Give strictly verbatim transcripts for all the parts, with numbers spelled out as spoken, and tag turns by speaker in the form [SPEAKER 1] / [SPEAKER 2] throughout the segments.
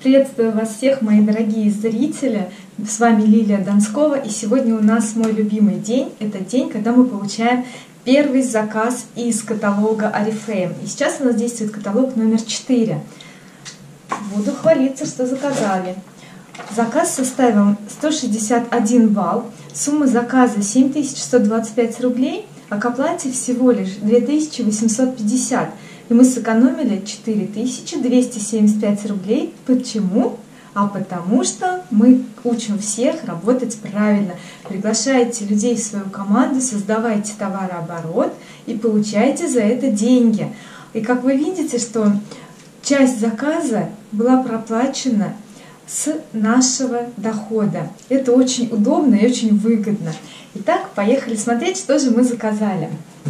[SPEAKER 1] Приветствую вас всех, мои дорогие зрители. С вами Лилия Донскова, и сегодня у нас мой любимый день. Это день, когда мы получаем первый заказ из каталога Oriflame. И сейчас у нас действует каталог номер четыре. Буду хвалиться, что заказали. Заказ составил сто шестьдесят один балл. Сумма заказа семь тысяч сто двадцать пять рублей, а к оплате всего лишь две тысячи восемьсот пятьдесят. И мы сэкономили четыре тысячи двести семьдесят пять рублей. Почему? А потому что мы учим всех работать правильно. Приглашайте людей в свою команду, создавайте товарооборот и получайте за это деньги. И как вы видите, что часть заказа была проплачена с нашего дохода. Это очень удобно и очень выгодно. Итак, поехали смотреть, что же мы заказали.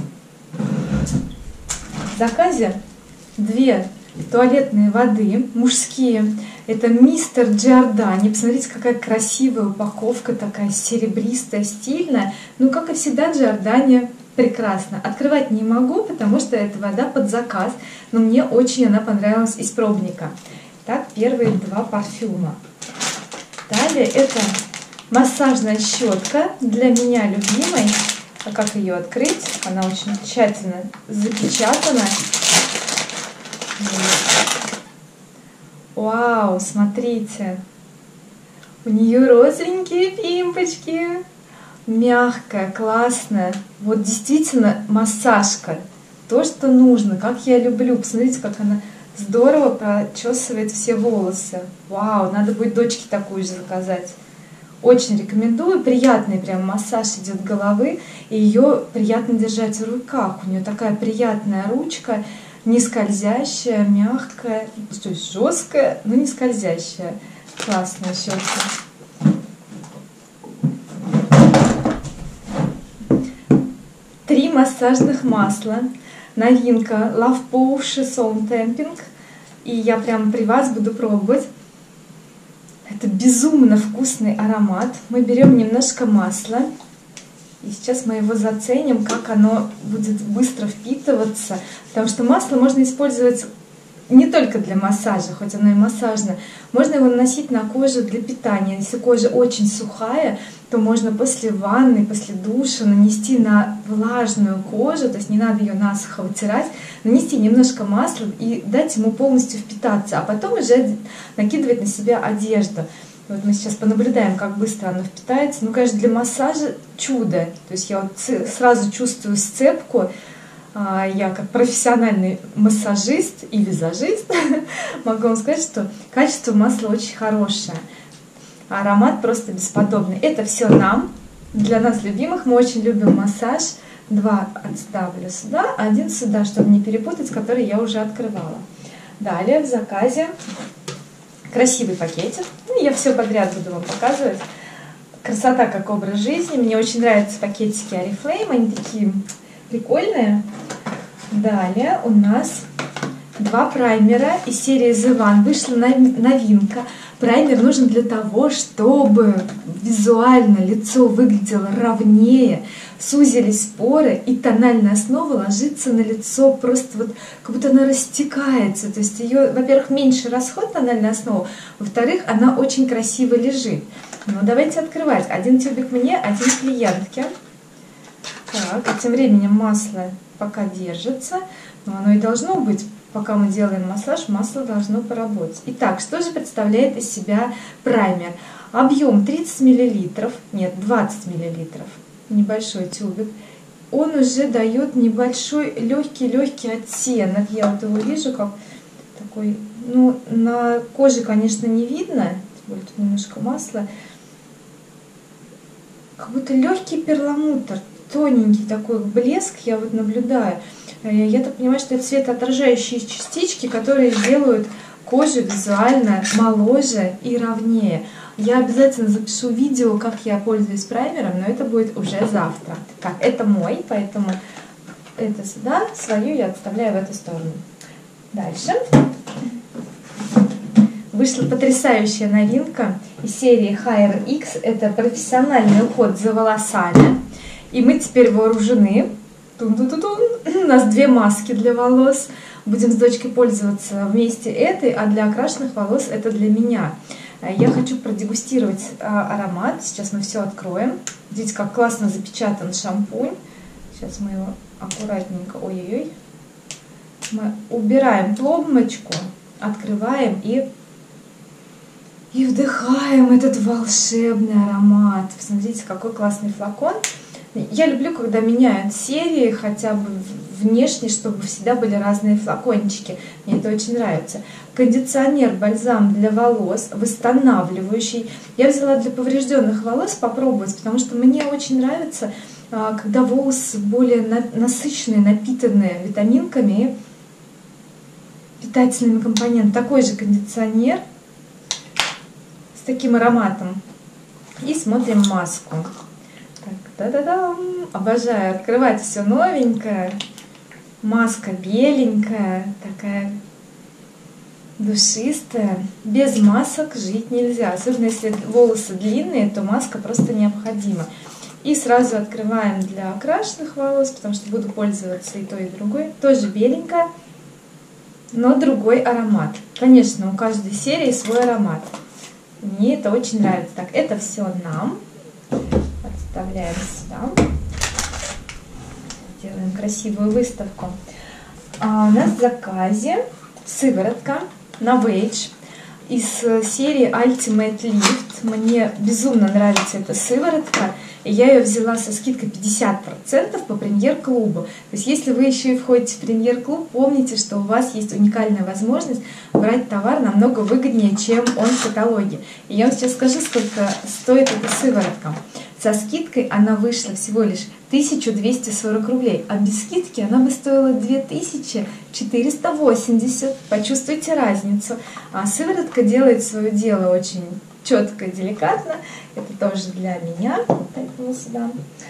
[SPEAKER 1] В заказе две туалетные воды мужские. Это мистер Giordani. Посмотрите, какая красивая упаковка, такая серебристая, стильная. Ну, как и всегда, Giordani прекрасно. Открывать не могу, потому что это вода под заказ, но мне очень она понравилась из пробника. Так, первые два парфюма. Далее это массажная щетка, для меня любимой. А как ее открыть? Она очень тщательно запечатана. Вау, смотрите. У нее розовенькие пимпочки. Мягкая, классная. Вот действительно массажка. То, что нужно, как я люблю. Посмотрите, как она здорово прочесывает все волосы. Вау, надо будет дочке такую же заказать. Очень рекомендую. Приятный прям массаж идет головы. И ее приятно держать в руках. У нее такая приятная ручка, не скользящая, мягкая, то есть жесткая, но не скользящая. Классная щетка. Три массажных масла. Новинка Love Potion Soul Tamping. И я прямо при вас буду пробовать. Это безумно вкусный аромат. Мы берем немножко масла. И сейчас мы его заценим, как оно будет быстро впитываться. Потому что масло можно использовать не только для массажа, хоть оно и массажное. Можно его наносить на кожу для питания. Если кожа очень сухая, то можно после ванны, после душа нанести на влажную кожу, то есть не надо ее насухо вытирать, нанести немножко масла и дать ему полностью впитаться, а потом уже накидывать на себя одежду. Вот мы сейчас понаблюдаем, как быстро оно впитается. Ну, конечно, для массажа чудо. То есть я вот сразу чувствую сцепку. Я как профессиональный массажист и визажист могу вам сказать, что качество масла очень хорошее. Аромат просто бесподобный. Это все нам, для нас любимых. Мы очень любим массаж. Два отставлю сюда, один сюда, чтобы не перепутать, который я уже открывала. Далее в заказе красивый пакетик. Ну, я все подряд буду вам показывать. Красота как образ жизни. Мне очень нравятся пакетики Oriflame. Они такие прикольные. Далее у нас два праймера из серии The One. Вышла новинка. Праймер нужен для того, чтобы визуально лицо выглядело ровнее, сузились поры, и тональная основа ложится на лицо просто вот, как будто она растекается. То есть ее, во-первых, меньше расход тональной основы, во-вторых, она очень красиво лежит. Ну, давайте открывать. Один тюбик мне, один клиентке. Так, а тем временем масло пока держится, но оно и должно быть. Пока мы делаем массаж, масло должно поработать. Итак, что же представляет из себя праймер? Объем тридцать миллилитров, нет, двадцать миллилитров, небольшой тюбик. Он уже дает небольшой легкий-легкий оттенок. Я вот его вижу как такой, ну, на коже, конечно, не видно, тем более тут немножко масла. Как будто легкий перламутр, тоненький такой блеск я вот наблюдаю. Я так понимаю, что это светоотражающие частички, которые делают кожу визуально моложе и ровнее. Я обязательно запишу видео, как я пользуюсь праймером, но это будет уже завтра. Так, это мой, поэтому это сюда, свою я отставляю в эту сторону. Дальше. Вышла потрясающая новинка из серии Hair X. Это профессиональный уход за волосами. И мы теперь вооружены. Тун-тун-тун-тун. У нас две маски для волос. Будем с дочкой пользоваться вместе этой, а для окрашенных волос это для меня. Я хочу продегустировать аромат. Сейчас мы все откроем. Видите, как классно запечатан шампунь. Сейчас мы его аккуратненько, ой-ой-ой. Мы убираем пломбочку, открываем и, и вдыхаем этот волшебный аромат. Посмотрите, какой классный флакон. Я люблю, когда меняют серии, хотя бы внешне, чтобы всегда были разные флакончики. Мне это очень нравится. Кондиционер, бальзам для волос, восстанавливающий. Я взяла для поврежденных волос попробовать, потому что мне очень нравится, когда волосы более насыщенные, напитанные витаминками и питательными компонентами. Такой же кондиционер с таким ароматом. И смотрим маску. Та-да-дам! Обожаю открывать все новенькое. Маска беленькая, такая душистая. Без масок жить нельзя. Особенно если волосы длинные, то маска просто необходима. И сразу открываем для окрашенных волос, потому что буду пользоваться и той, и другой. Тоже беленькая, но другой аромат. Конечно, у каждой серии свой аромат. Мне это очень нравится. Так, это все нам. Вставляем сюда. Делаем красивую выставку. А у нас в заказе сыворотка Novage из серии Ultimate Lift. Мне безумно нравится эта сыворотка. И я ее взяла со скидкой пятьдесят процентов по премьер-клубу. То есть, если вы еще и входите в премьер-клуб, помните, что у вас есть уникальная возможность брать товар намного выгоднее, чем он в каталоге. И я вам сейчас скажу, сколько стоит эта сыворотка. Со скидкой она вышла всего лишь тысяча двести сорок рублей, а без скидки она бы стоила две тысячи четыреста восемьдесят. Почувствуйте разницу. А сыворотка делает свое дело очень четко и деликатно. Это тоже для меня. Поэтому сюда.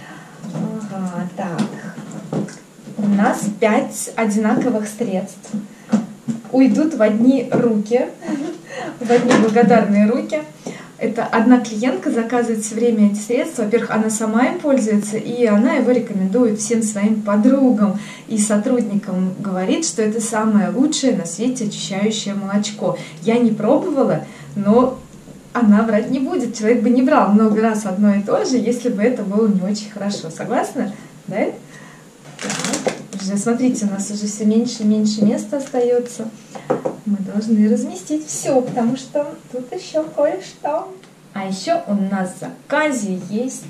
[SPEAKER 1] Ага, так. У нас пять одинаковых средств. Уйдут в одни руки, в одни благодарные руки. Это одна клиентка заказывает все время эти средства. Во-первых, она сама им пользуется, и она его рекомендует всем своим подругам и сотрудникам. Говорит, что это самое лучшее на свете очищающее молочко. Я не пробовала, но она врать не будет. Человек бы не брал много раз одно и то же, если бы это было не очень хорошо. Согласны? Да? Так. Уже, смотрите, у нас уже все меньше и меньше места остается. Мы должны разместить все, потому что тут еще кое-что. А еще у нас в заказе есть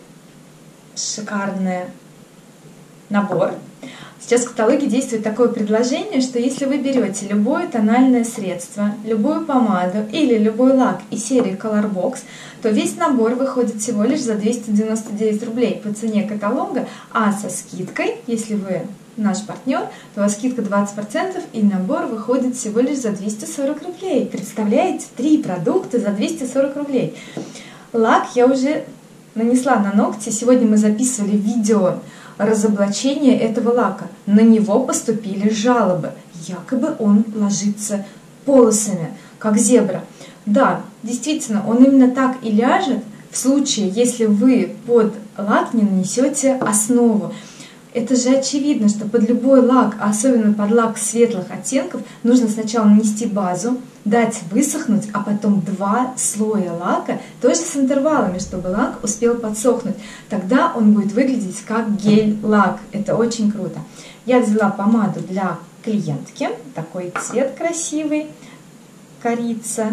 [SPEAKER 1] шикарный набор. Сейчас в каталоге действует такое предложение, что если вы берете любое тональное средство, любую помаду или любой лак из серии Colorbox, то весь набор выходит всего лишь за двести девяносто девять рублей по цене каталога, а со скидкой, если вы наш партнер, то у вас скидка двадцать процентов, и набор выходит всего лишь за двести сорок рублей. Представляете? Три продукта за двести сорок рублей. Лак я уже нанесла на ногти. Сегодня мы записывали видео разоблачения этого лака. На него поступили жалобы. Якобы он ложится полосами, как зебра. Да, действительно, он именно так и ляжет в случае, если вы под лак не нанесете основу. Это же очевидно, что под любой лак, а особенно под лак светлых оттенков, нужно сначала нанести базу, дать высохнуть, а потом два слоя лака, тоже с интервалами, чтобы лак успел подсохнуть. Тогда он будет выглядеть как гель-лак. Это очень круто. Я взяла помаду для клиентки, такой цвет красивый, корица.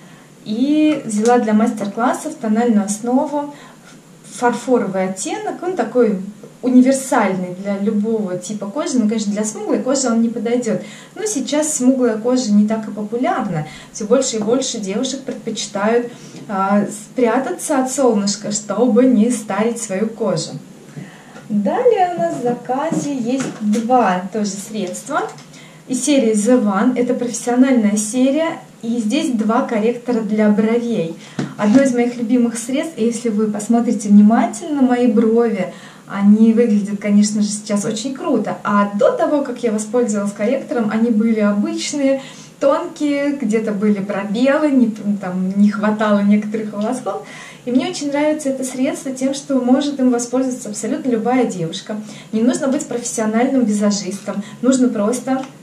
[SPEAKER 1] И взяла для мастер-классов тональную основу, фарфоровый оттенок, он такой универсальный для любого типа кожи, но, конечно, для смуглой кожи он не подойдет. Но сейчас смуглая кожа не так и популярна. Все больше и больше девушек предпочитают а, спрятаться от солнышка, чтобы не старить свою кожу. Далее у нас в заказе есть два тоже средства из серии The One. Это профессиональная серия, и здесь два корректора для бровей. Одно из моих любимых средств, и если вы посмотрите внимательно мои брови, они выглядят, конечно же, сейчас очень круто. А до того, как я воспользовалась корректором, они были обычные, тонкие, где-то были пробелы, не, там, не хватало некоторых волосков. И мне очень нравится это средство тем, что может им воспользоваться абсолютно любая девушка. Не нужно быть профессиональным визажистом, нужно просто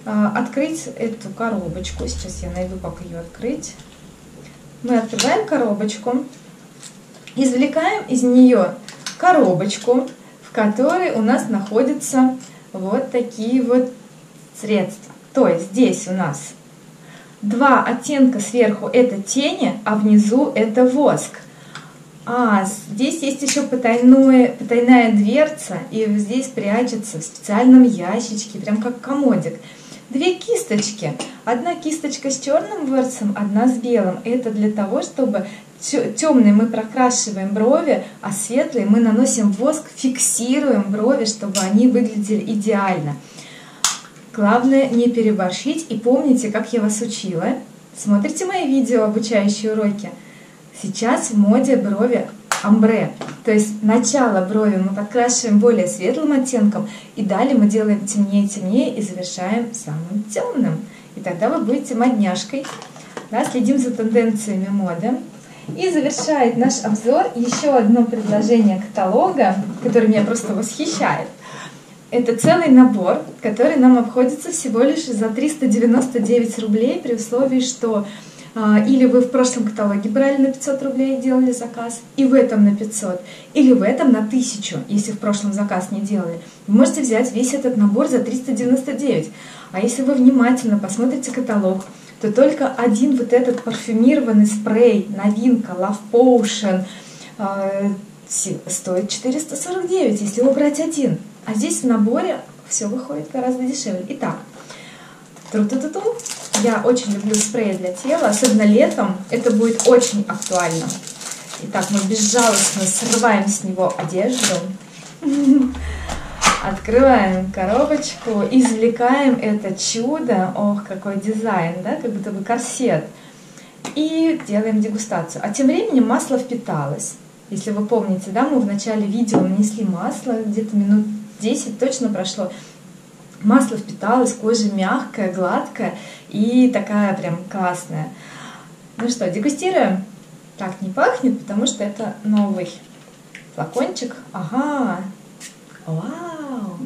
[SPEAKER 1] открыть эту коробочку. Сейчас я найду, как ее открыть. Мы открываем коробочку, извлекаем из нее коробочку, в которой у нас находятся вот такие вот средства. То есть здесь у нас два оттенка: сверху это тени, а внизу это воск. А здесь есть еще потайное, потайная дверца, и здесь прячется в специальном ящичке, прям как комодик. Две кисточки. Одна кисточка с черным ворсом, одна с белым. Это для того, чтобы темные мы прокрашиваем брови, а светлые мы наносим воск, фиксируем брови, чтобы они выглядели идеально. Главное не переборщить, и помните, как я вас учила. Смотрите мои видео, обучающие уроки. Сейчас в моде брови омбре. То есть начало брови мы подкрашиваем более светлым оттенком, и далее мы делаем темнее, темнее и завершаем самым темным. И тогда вы будете модняшкой. Да, следим за тенденциями моды. И завершает наш обзор еще одно предложение каталога, которое меня просто восхищает. Это целый набор, который нам обходится всего лишь за триста девяносто девять рублей, при условии, что а, или вы в прошлом каталоге брали на пятьсот рублей и делали заказ, и в этом на пятьсот, или в этом на тысячу, если в прошлом заказ не делали. Вы можете взять весь этот набор за триста девяносто девять. А если вы внимательно посмотрите каталог, то только один вот этот парфюмированный спрей, новинка, Love Potion, э, стоит четыреста сорок девять, если его брать один. А здесь в наборе все выходит гораздо дешевле. Итак, тру-ту-ту-ту. Я очень люблю спреи для тела, особенно летом. Это будет очень актуально. Итак, мы безжалостно срываем с него одежду. Открываем коробочку, извлекаем это чудо. Ох, какой дизайн, да, как будто бы корсет. И делаем дегустацию. А тем временем масло впиталось. Если вы помните, да, мы в начале видео нанесли масло, где-то минут десять точно прошло. Масло впиталось, кожа мягкая, гладкая и такая прям классная. Ну что, дегустируем? Так не пахнет, потому что это новый флакончик. Ага. Вау!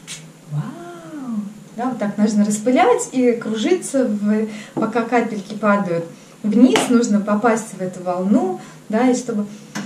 [SPEAKER 1] Вау! Да, вот так нужно распылять и кружиться, в, пока капельки падают вниз. Нужно попасть в эту волну, да, и чтобы...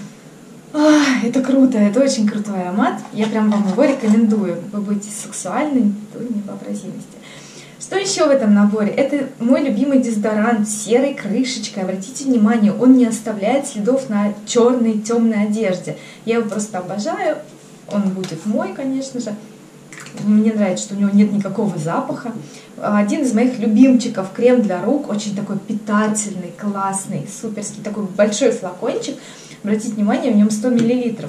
[SPEAKER 1] Ах, это круто, это очень крутой аромат. Я прям вам его рекомендую. Вы будете сексуальны до невообразимости. Что еще в этом наборе? Это мой любимый дезодорант с серой крышечкой. Обратите внимание, он не оставляет следов на черной темной одежде. Я его просто обожаю. Он будет мой, конечно же. Мне нравится, что у него нет никакого запаха. Один из моих любимчиков, крем для рук, очень такой питательный, классный, суперский, такой большой флакончик. Обратите внимание, в нем сто миллилитров.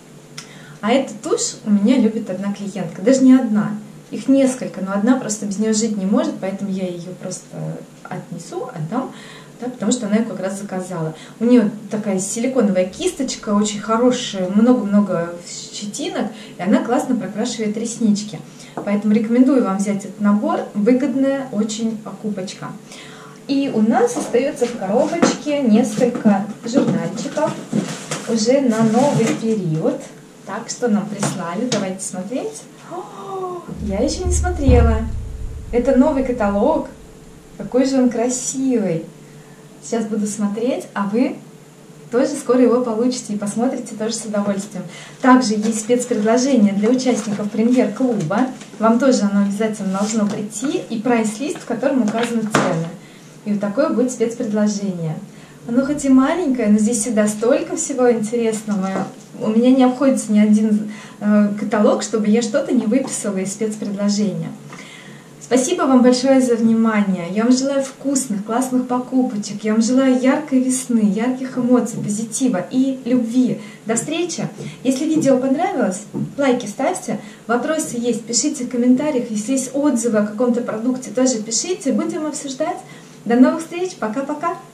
[SPEAKER 1] А эту тушь у меня любит одна клиентка, даже не одна. Их несколько, но одна просто без нее жить не может, поэтому я ее просто отнесу, отдам, да, потому что она ее как раз заказала. У нее такая силиконовая кисточка, очень хорошая, много-много щетинок, и она классно прокрашивает реснички. Поэтому рекомендую вам взять этот набор, выгодная очень покупочка. И у нас остается в коробочке несколько журнальчиков уже на новый период. Так, что нам прислали, давайте смотреть. О, я еще не смотрела. Это новый каталог. Какой же он красивый. Сейчас буду смотреть, а вы тоже скоро его получите и посмотрите тоже с удовольствием. Также есть спецпредложение для участников премьер-клуба. Вам тоже оно обязательно должно прийти. И прайс-лист, в котором указаны цены. И вот такое будет спецпредложение. Оно хоть и маленькое, но здесь всегда столько всего интересного. У меня не обходится ни один э, каталог, чтобы я что-то не выписала из спецпредложения. Спасибо вам большое за внимание. Я вам желаю вкусных, классных покупочек. Я вам желаю яркой весны, ярких эмоций, позитива и любви. До встречи. Если видео понравилось, лайки ставьте. Вопросы есть, пишите в комментариях. Если есть отзывы о каком-то продукте, тоже пишите. Будем обсуждать. До новых встреч. Пока-пока.